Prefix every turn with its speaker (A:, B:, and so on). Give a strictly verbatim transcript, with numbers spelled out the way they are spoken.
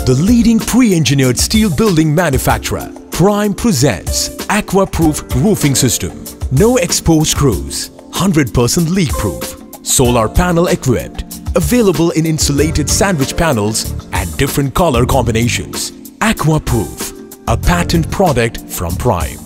A: The leading pre-engineered steel building manufacturer, Prime presents AQUA-proof roofing system. No exposed screws, one hundred percent leak-proof, solar panel equipped, available in insulated sandwich panels and different color combinations. AQUA-proof, a patent product from Prime.